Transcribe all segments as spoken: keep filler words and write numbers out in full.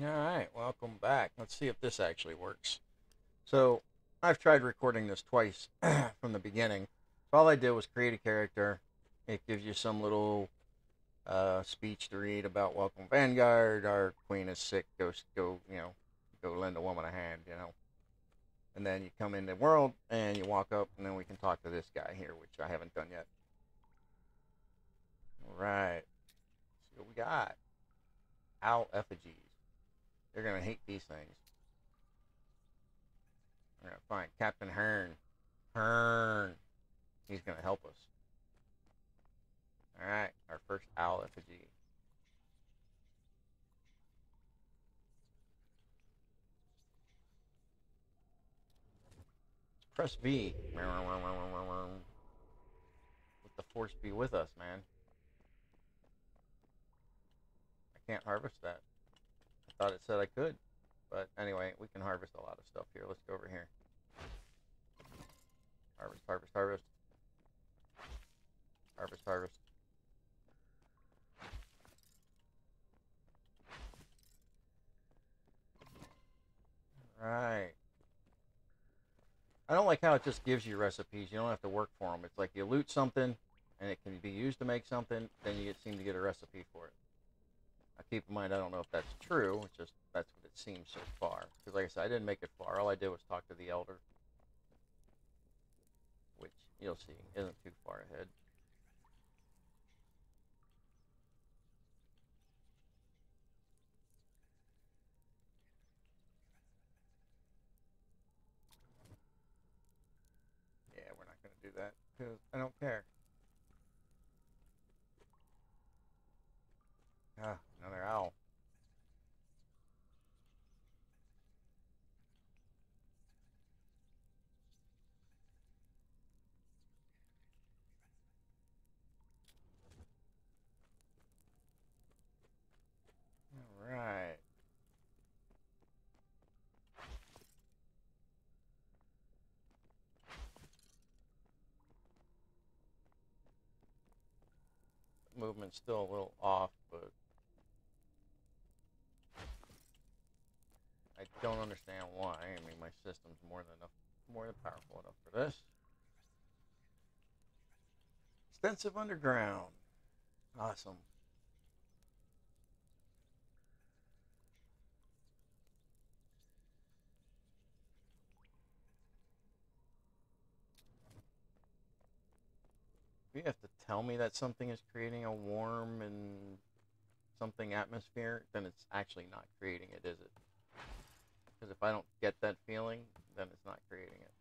Alright, welcome back. Let's see if this actually works. So, I've tried recording this twice from the beginning. So all I did was create a character. It gives you some little uh, speech to read about Welcome Vanguard. Our queen is sick. Go, go, you know, go lend a woman a hand, you know. And then you come in the world and you walk up, and then we can talk to this guy here, which I haven't done yet. All right, see what we got. Owl effigies. They're gonna hate these things. We're gonna find Captain Hearn. Hearn. He's gonna help us. All right, our first owl effigy. Press V. Let the force be with us, man. I can't harvest that. I thought it said I could. But anyway, we can harvest a lot of stuff here. Let's go over here. Harvest, harvest, harvest. Harvest, harvest. Right. I don't like how it just gives you recipes. You don't have to work for them. It's like you loot something, and it can be used to make something. Then you get, seem to get a recipe for it. Now keep in mind, I don't know if that's true. It's just that's what it seems so far. Because like I said, I didn't make it far. All I did was talk to the elder, which you'll see isn't too far ahead. Yeah, we're not going to do that because I don't care. Ah, another owl. All right. Movement's still a little off, but I don't understand why. I mean, my system's more than enough, more than powerful enough for this. Extensive underground. Awesome. If you have to tell me that something is creating a warm and something atmosphere, then it's actually not creating it, is it? Because if I don't get that feeling, then it's not creating it.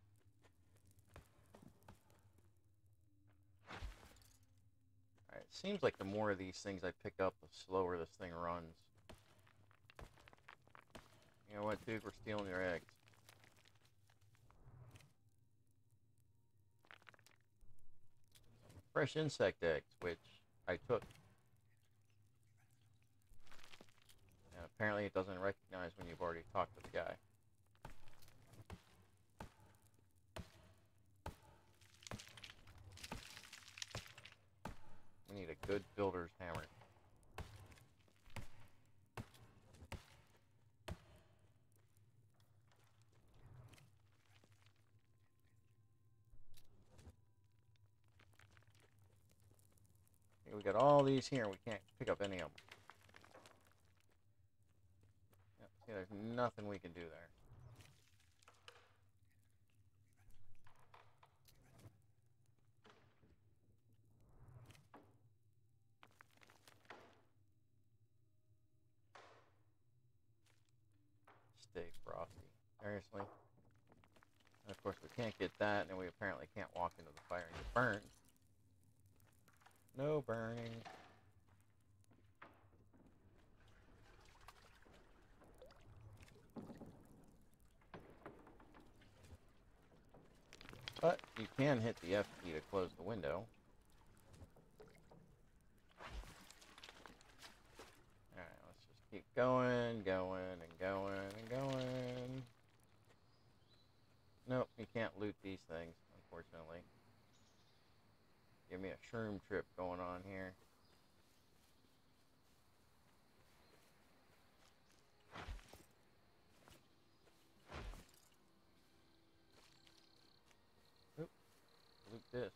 Alright, it seems like the more of these things I pick up, the slower this thing runs. You know what, dude? We're stealing your eggs. Fresh insect eggs, which I took. And apparently it doesn't recognize when you've already talked to the guy. We need a good builder's hammer. Okay, we got all these here, and we can't pick up any of them. Yep, see, there's nothing we can do there. Stay frosty. Seriously? And of course, we can't get that, and we apparently can't walk into the fire and get burned. No burning. But you can hit the F key to close the window. Alright, let's just keep going, going, and going, and going. Nope, you can't loot these things, unfortunately. Give me a shroom trip going on here. this.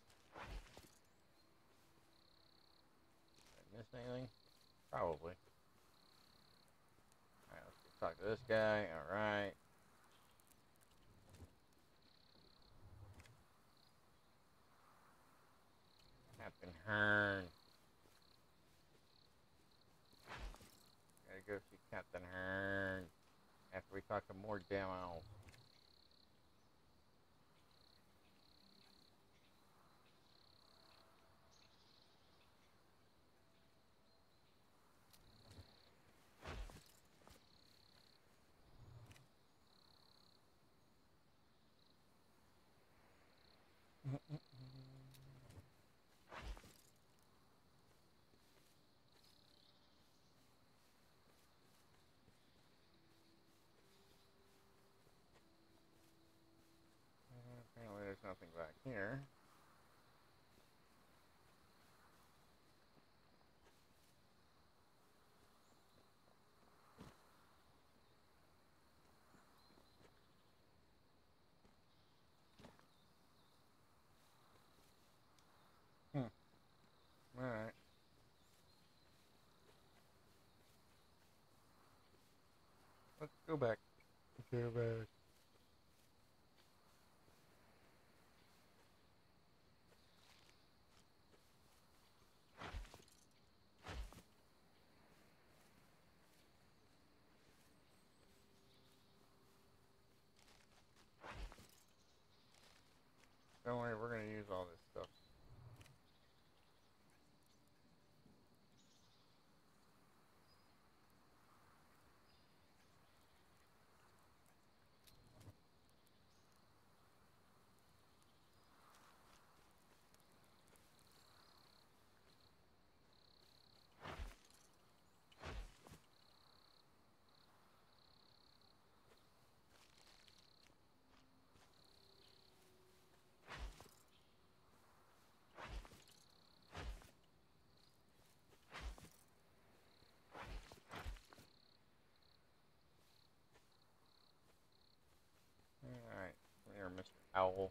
Did I miss anything? Probably. Alright, let's go talk to this guy. Alright. Captain Hearn. Gotta go see Captain Hearn after we talk to more demo. Apparently there's nothing back here. Hmm. Alright. Let's go back. Go back. Don't worry, we're gonna use all this stuff. Alright, there, Mister Owl.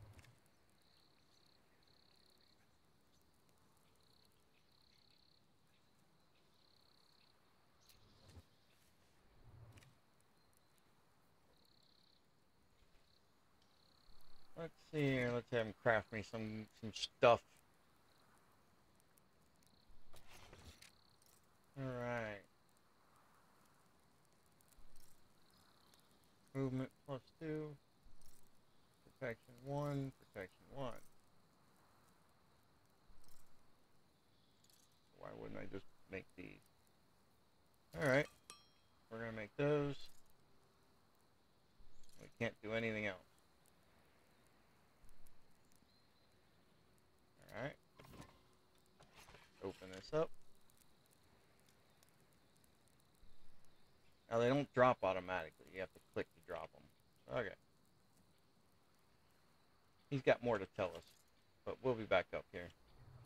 Let's see here, let's have him craft me some, some stuff. Alright. Movement plus two. Protection one, protection one. Why wouldn't I just make these? Alright. We're gonna make those. We can't do anything else. Alright. Open this up. Now they don't drop automatically. You have to click to drop them. Okay. He's got more to tell us. But we'll be back up here.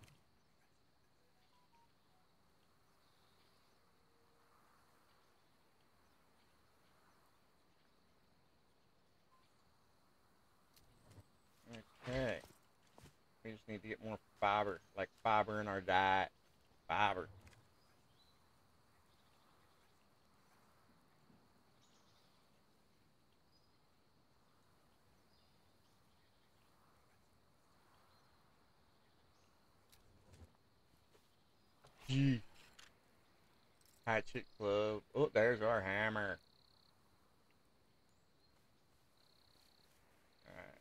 Okay. We just need to get more fiber. Like fiber in our diet. Fiber. Gee. Hatchet Club. Oh, there's our hammer. Alright.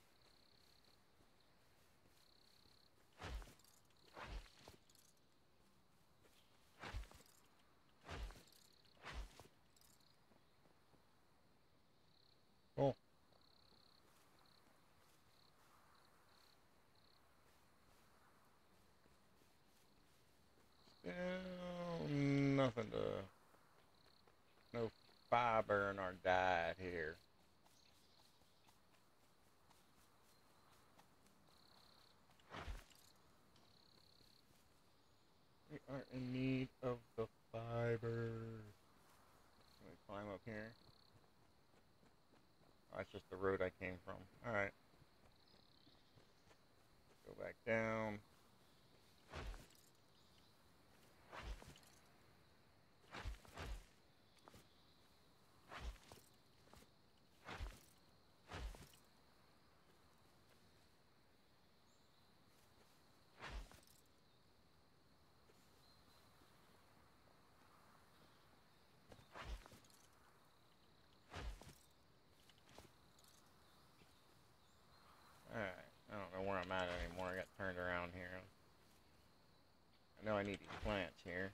Cool. Still nothing to... No fiber in our diet here. We are in need of the fiber. Can we climb up here? Oh, that's just the road I came from. Alright. Go back down. Alright, I don't know where I'm at anymore. I got turned around here. I know I need these plants here.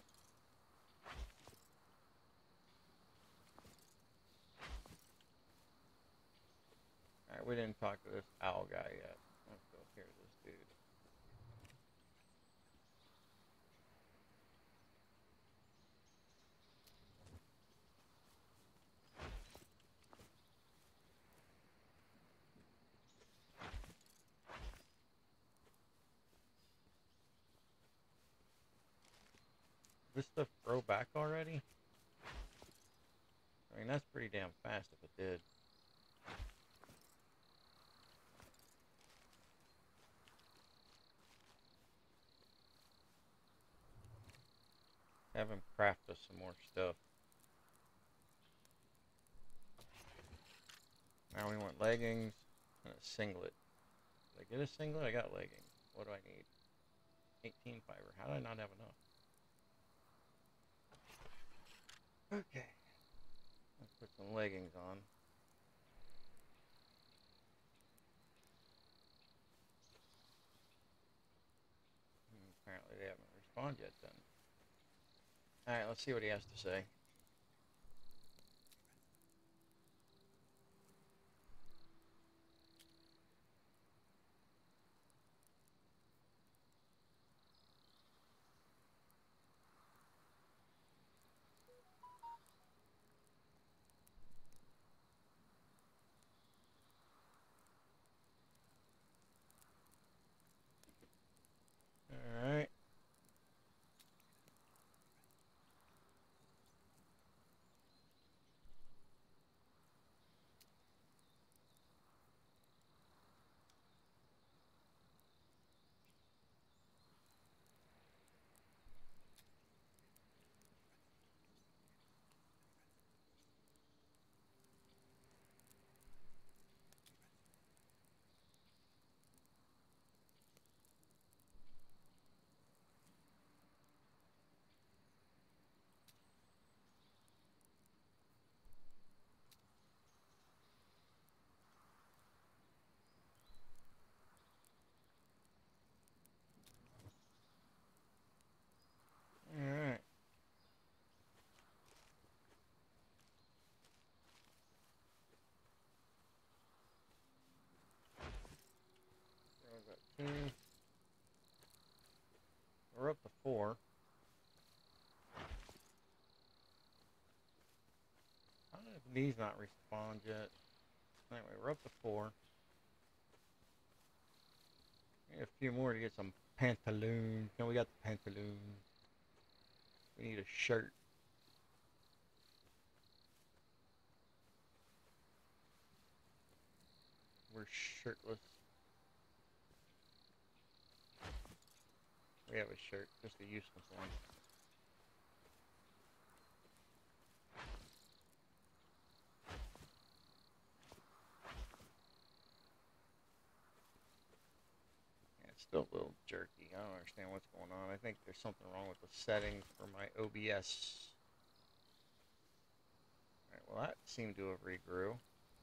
Alright, we didn't talk to this owl guy yet. Let's go hear this dude. This stuff grow back already? I mean, that's pretty damn fast if it did. Have him craft us some more stuff. Now we want leggings and a singlet. Did I get a singlet? I got leggings. What do I need? eighteen fiber. How did I not have enough? Okay. Let's put some leggings on. Hmm, apparently they haven't responded yet then. Alright, let's see what he has to say. Alright. Alright. So I've got two. We're up to four. How did these not respond yet? Anyway, we're up to four. Need a few more to get some pantaloons. No, we got the pantaloons. We need a shirt. We're shirtless. We have a shirt, just a useless one. Yeah, it's still a little jerky. I don't understand what's going on. I think there's something wrong with the settings for my O B S. Alright, well that seemed to have regrew.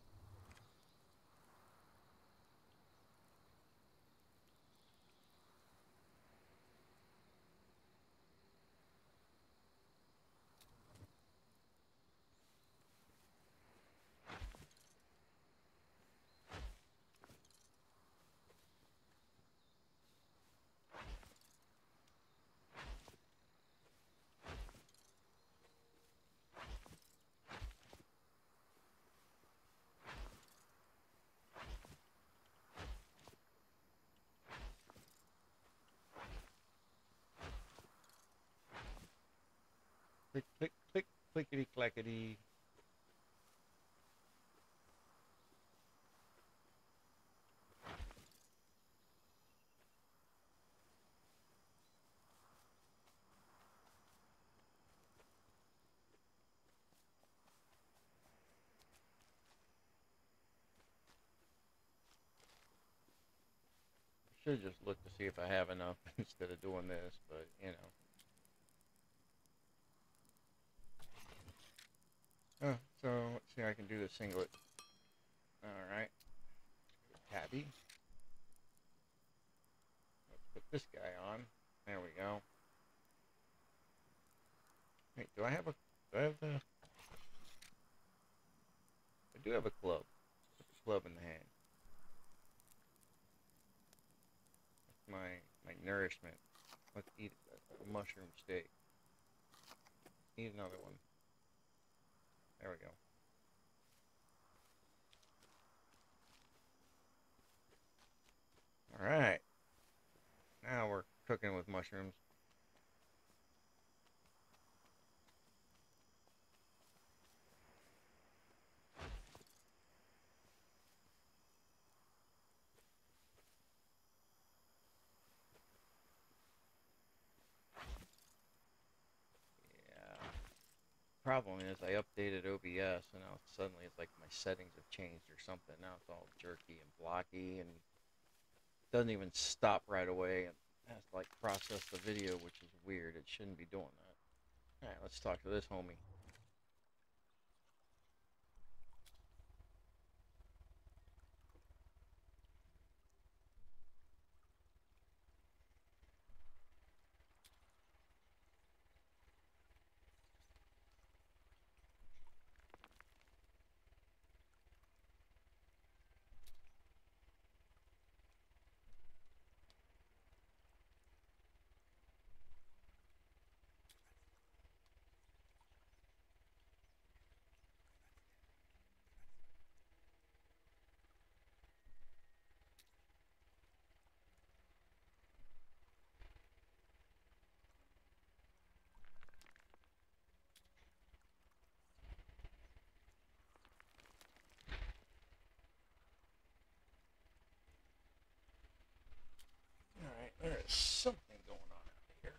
Click, click, click, clickety clackety. should just look to see if I have enough instead of doing this, but you know. Oh, so let's see, I can do the singlet. Alright. Tabby. Let's put this guy on. There we go. Wait, do I have a... Do I have the... I do have a club. Put the club in the hand. That's my, my nourishment. Let's eat a mushroom steak. Eat another one. There we go. Alright. Now we're cooking with mushrooms. Problem is I updated O B S and now suddenly it's like my settings have changed or something. Now it's all jerky and blocky and doesn't even stop right away and has to like process the video, which is weird. It shouldn't be doing that. Alright, let's talk to this homie. Alright, there is something going on out here.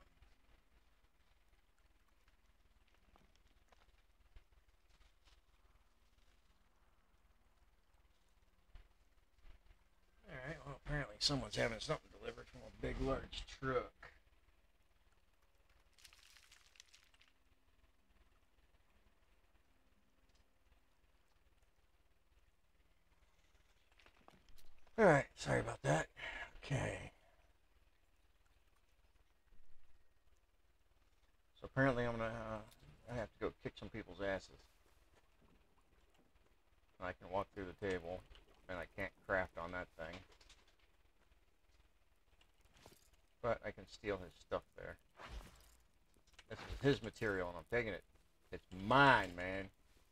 Alright, well apparently someone's having something delivered from a big large truck. Alright, sorry about that. Okay. So apparently I'm gonna uh, I have to go kick some people's asses. I can walk through the table, and I can't craft on that thing. But I can steal his stuff there. This is his material, and I'm taking it. It's mine, man.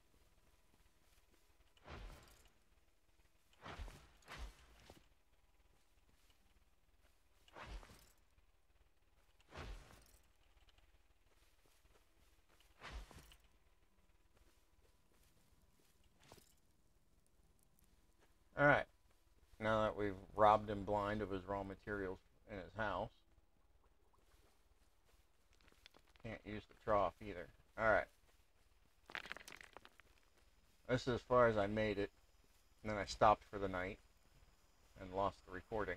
Alright. Now that we've robbed him blind of his raw materials in his house. Can't use the trough either. Alright. This is as far as I made it. And then I stopped for the night. And lost the recording.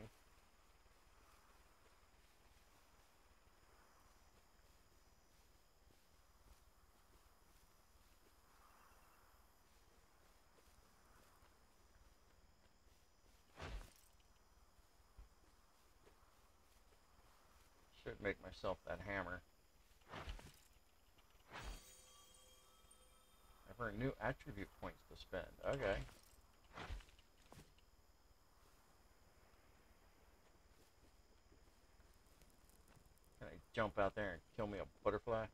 Should make myself that hammer. I've earned new attribute points to spend. Okay. Can I jump out there and kill me a butterfly?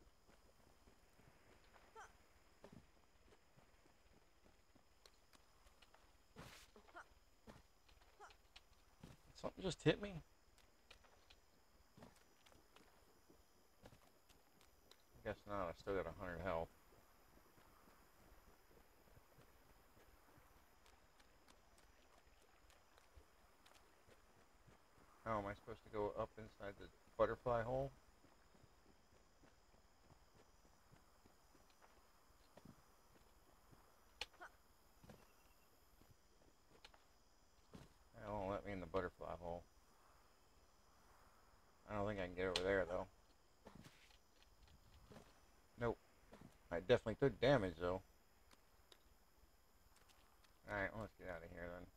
Something just hit me? I guess not. I still got a hundred health. How am I supposed to go up inside the butterfly hole? It won't let me in the butterfly hole. think I can get over there, though. Nope. I definitely took damage, though. Alright, well, let's get out of here, then.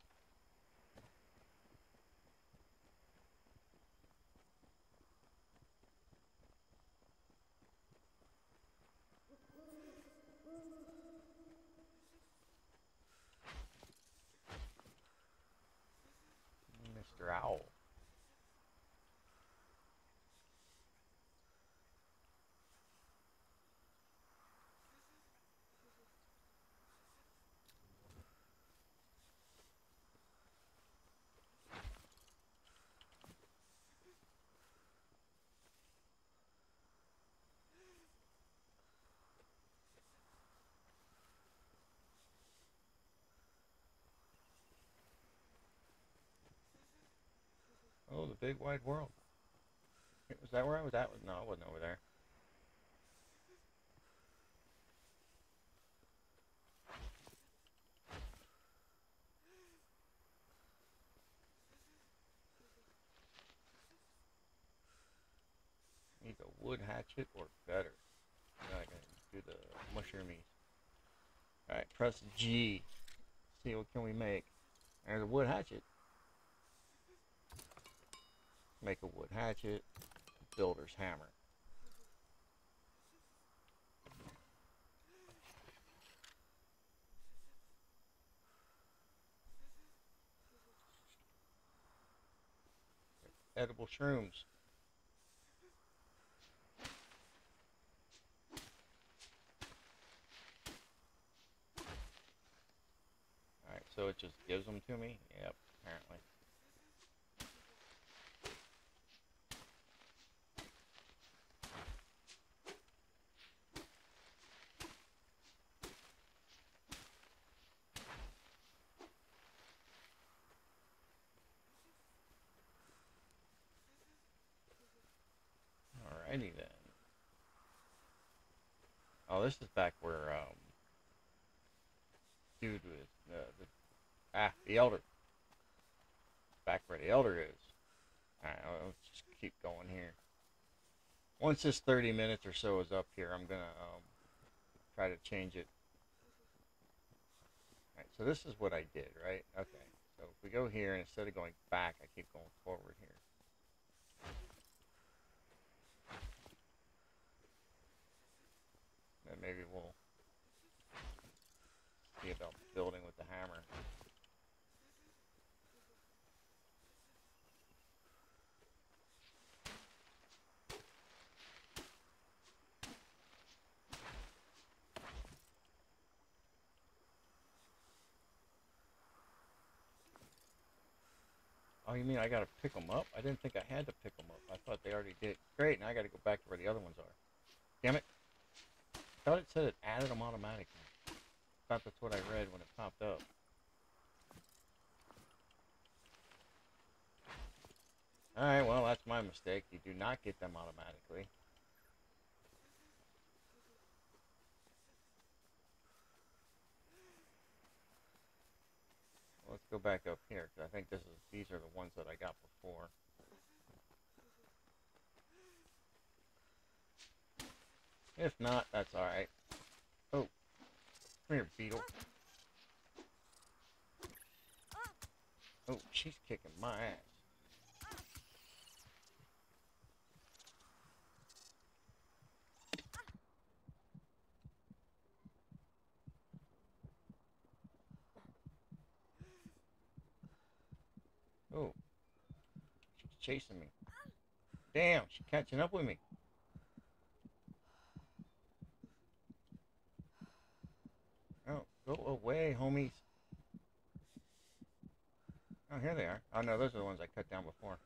Mister Owl. Oh, the big wide world. Was that where I was at? No, I wasn't over there. Need a wood hatchet or better. Now I can do the mushroomies. Alright, press G. See what can we make. There's a wood hatchet. Make a wood hatchet. Builder's hammer. Edible shrooms. Alright, so it just gives them to me? Yep, apparently. Alrighty then. Oh, this is back where, um, dude was, uh, the, ah, the elder. Back where the elder is. Alright, let's just keep going here. Once this thirty minutes or so is up here, I'm gonna, um, try to change it. Alright, so this is what I did, right? Okay, so if we go here, and instead of going back, I keep going forward here. Then maybe we'll see about building with the hammer. Oh, you mean I gotta pick them up? I didn't think I had to pick them up. I thought they already did. Great, now I gotta go back to where the other ones are. Damn it. I thought it said it added them automatically. I thought that's what I read when it popped up. Alright, well, that's my mistake. You do not get them automatically. Let's go back up here, because I think this is these are the ones that I got before. If not, that's alright. Oh, come here, beetle. Oh, she's kicking my ass. Oh, she's chasing me. Damn, she's catching up with me. Oh, go away, homies. Oh, here they are. Oh, no, those are the ones I cut down before.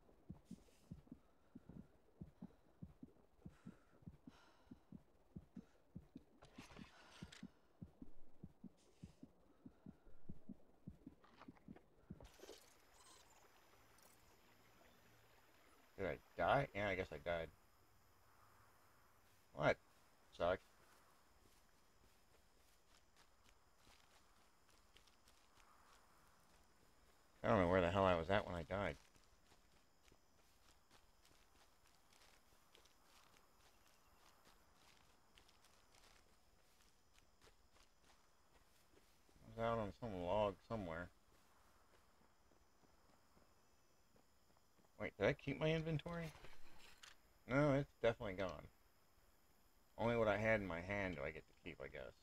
Did I die? Yeah, I guess I died. What? Sucks. I don't know where the hell I was at when I died. out on some log somewhere. Wait, did I keep my inventory? No, it's definitely gone. Only what I had in my hand do I get to keep, I guess.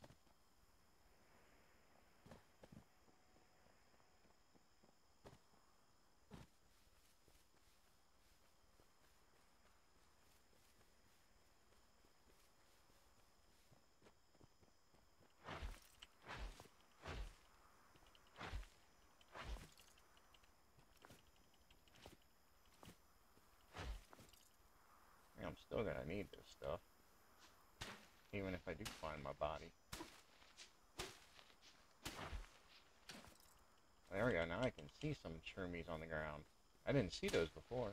I'm still gonna need this stuff, even if I do find my body. There we go, now I can see some shroomies on the ground. I didn't see those before.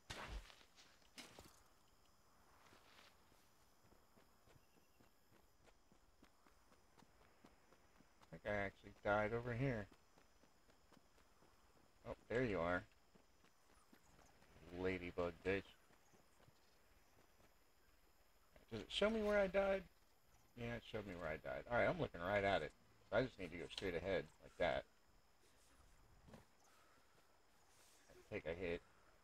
I think I actually died over here. Oh, there you are. Ladybug bitch. Does it show me where I died? Yeah, it showed me where I died. Alright, I'm looking right at it. So I just need to go straight ahead, like that. Take a hit.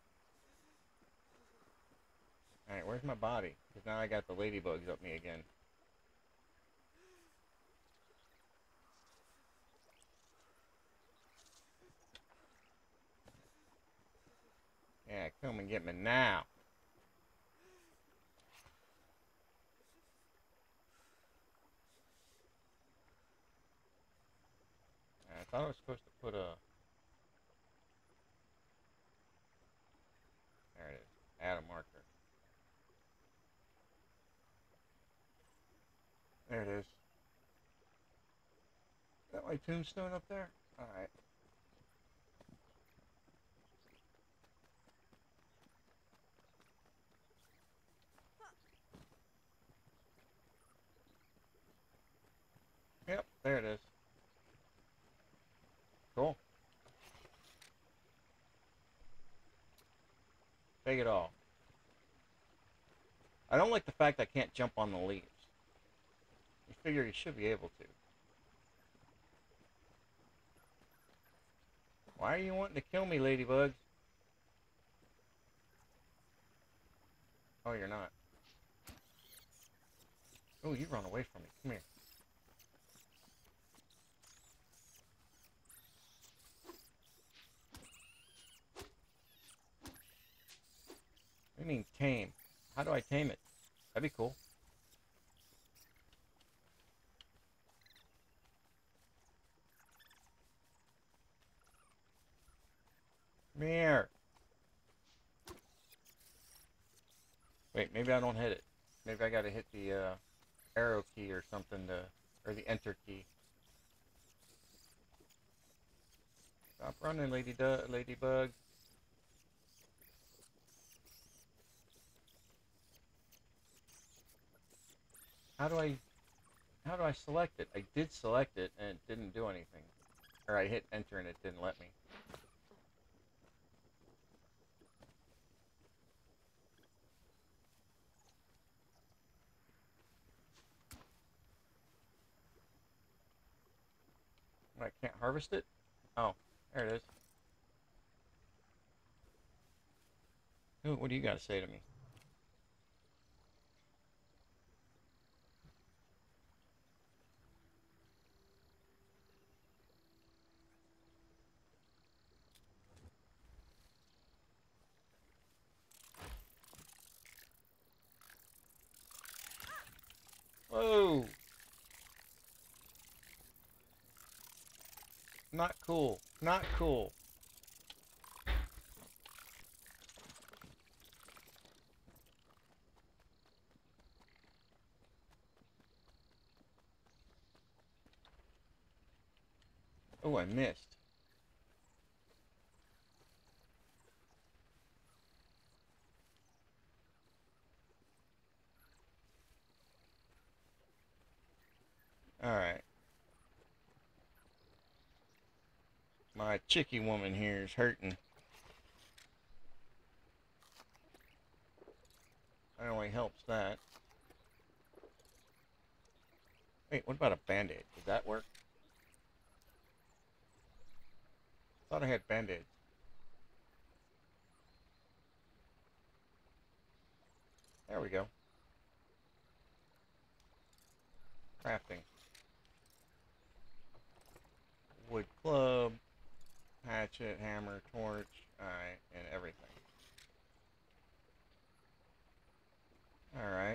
Alright, where's my body? Because now I got the ladybugs up me again. Yeah, come and get me now. I thought I was supposed to put a... There it is. Add a marker. There it is. Is that my tombstone up there? Alright. Yep, there it is. Cool. Take it all. I don't like the fact I can't jump on the leaves. You figure you should be able to. Why are you wanting to kill me, ladybugs? Oh, you're not. Oh, you run away from me. Come here. What do you mean tame? How do I tame it? That'd be cool. Come here. Wait, maybe I don't hit it. Maybe I gotta hit the uh, arrow key or something to, or the enter key. Stop running, lady du ladybug. How do I, how do I select it? I did select it and it didn't do anything. Or I hit enter and it didn't let me. I can't harvest it? Oh, there it is. Ooh, what do you got to say to me? Whoa! Not cool. Not cool. Oh, I missed. Alright. My chickie woman here is hurting. That only helps that. Wait, what about a band-aid? Does that work? Thought I had band-aids. There we go. Crafting. Wood club, hatchet, hammer, torch, alright, and everything. Alright.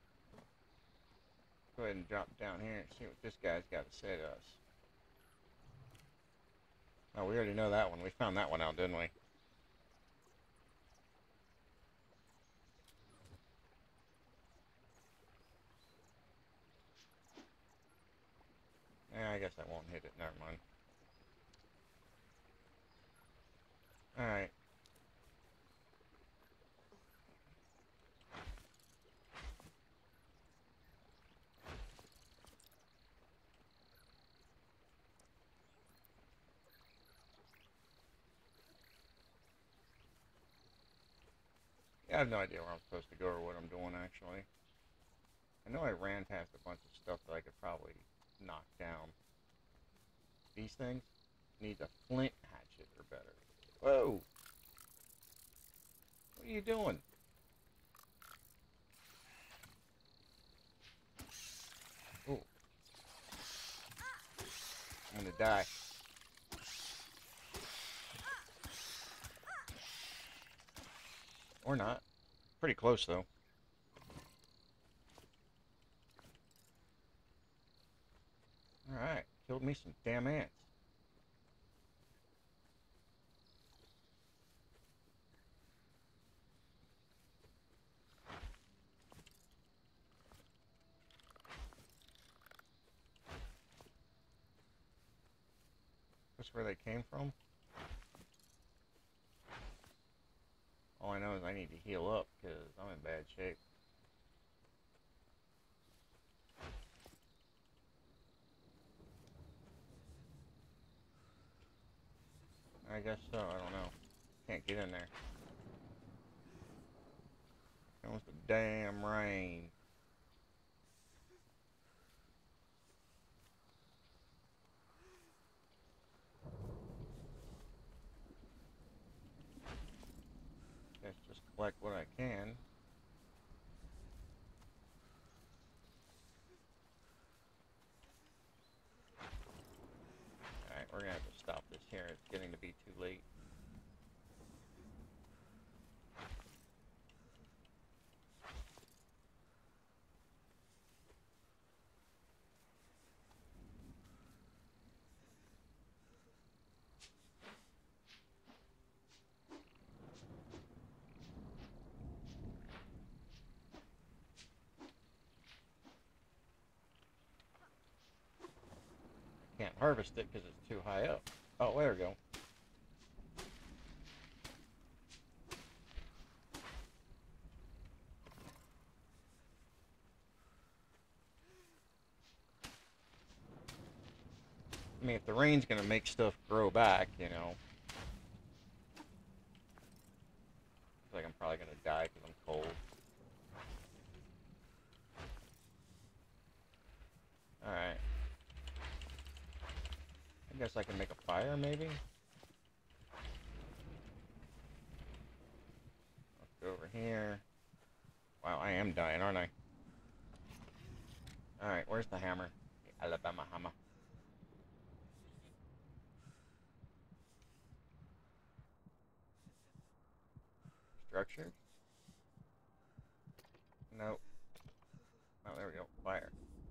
Go ahead and drop down here and see what this guy's got to say to us. Oh, we already know that one. We found that one out, didn't we? Yeah, I guess I won't hit it. Never mind. Alright. Yeah, I have no idea where I'm supposed to go or what I'm doing, actually. I know I ran past a bunch of stuff that I could probably knock down. These things need a flint hatchet or better. Whoa! What are you doing? Ooh. I'm gonna die. Or not. Pretty close, though. Alright, killed me some damn ants. That's where they came from? All I know is I need to heal up because I'm in bad shape. I guess so, I don't know. Can't get in there. Comes the damn rain. Let's just collect what I can. Alright, we're gonna have to stop this here. It's getting to be too late. Can't harvest it because it's too high up. Oh, there we go. I mean, if the rain's gonna make stuff grow back, you know. Looks like I'm probably gonna die because I'm cold. Alright. I guess I can make a fire, maybe? Let's go over here. Wow, I am dying, aren't I? Alright, where's the hammer? The Alabama hammer. Structure? Nope. Oh, there we go. Fire.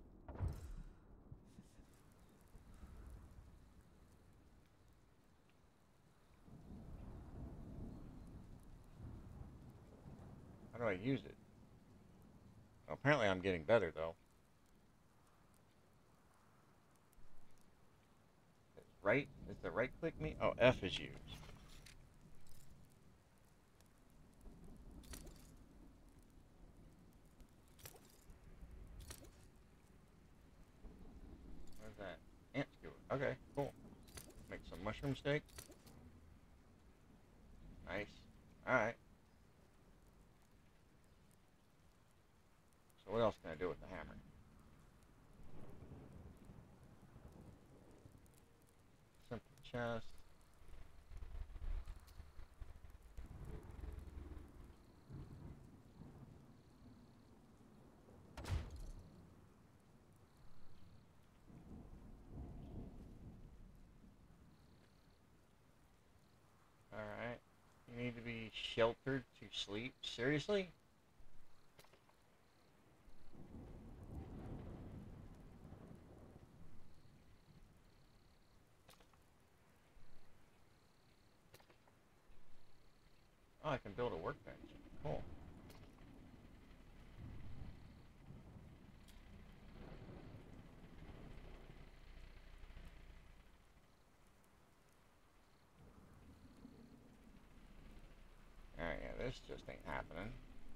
How do I use it? Well, apparently I'm getting better, though. It's right? Is the right click me? Oh, F is used. Where's that? Ant skewer. Okay, cool. Make some mushroom steak. Nice. Alright. So what else can I do with the hammer? Simple chest. A shelter to sleep? Seriously? Oh, I can build a workbench. Cool. Alright, yeah, this just ain't happening.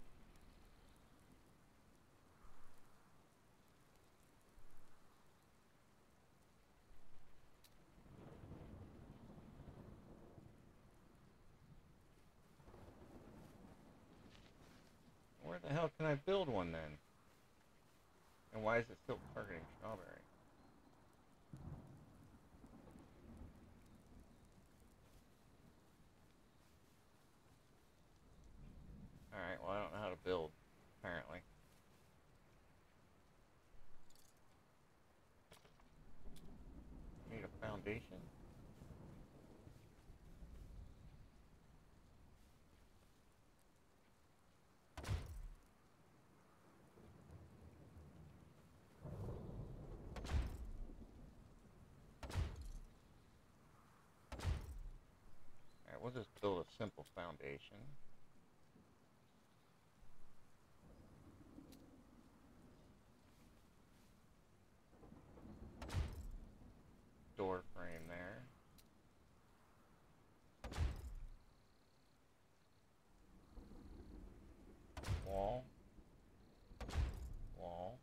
Where the hell can I build one then? And why is it still targeting strawberry? Alright, well I don't know how to build, apparently. Need a foundation? Alright, we'll just build a simple foundation. Door frame there. Wall. Wall.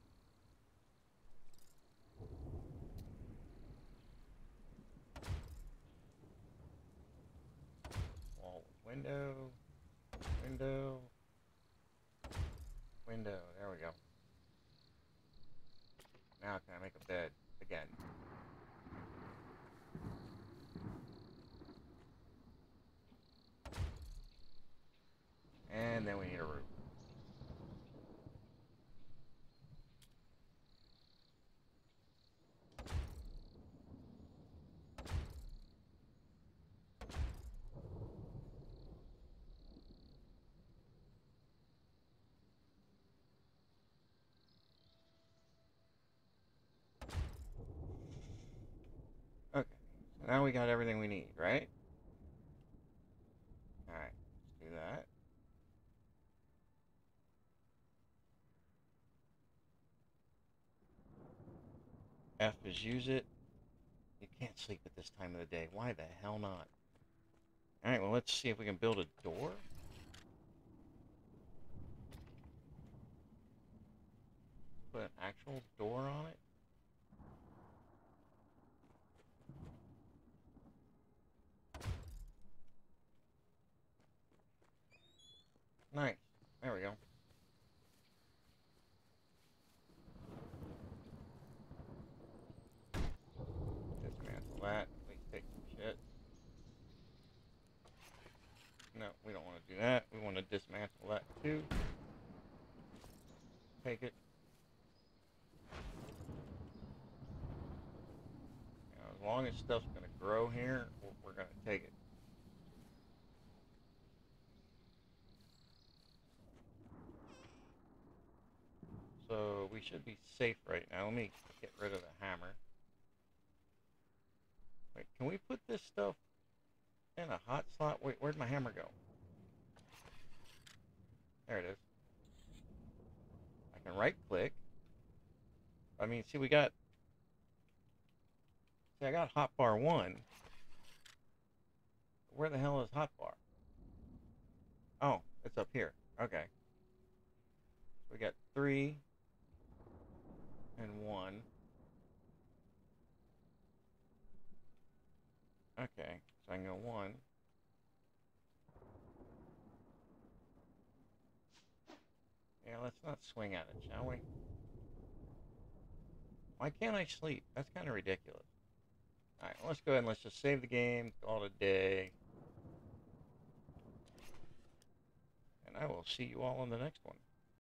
Wall with window. Window. Window. There we go. Now can I make a bed again? And then we need a roof. Okay, so now we got everything we need, right? Alright, let's do that. F is use it. You can't sleep at this time of the day. Why the hell not? Alright, well let's see if we can build a door. Put an actual door on it. Nice. There we go. Dismantle that. Please take some shit. No, we don't want to do that. We want to dismantle that too. Take it. Now, as long as stuff's going to grow here, we're going to take it. So we should be safe right now. Let me get rid of the hammer. Wait, can we put this stuff in a hot slot? Wait, where'd my hammer go? There it is. I can right click. I mean, see, we got... See, I got hotbar one. Where the hell is hotbar? Oh, it's up here. Okay. We got three and one. Okay, so I can go one. Yeah, let's not swing at it, shall we? Why can't I sleep? That's kind of ridiculous. Alright, well, let's go ahead and let's just save the game, call it a day. And I will see you all in the next one.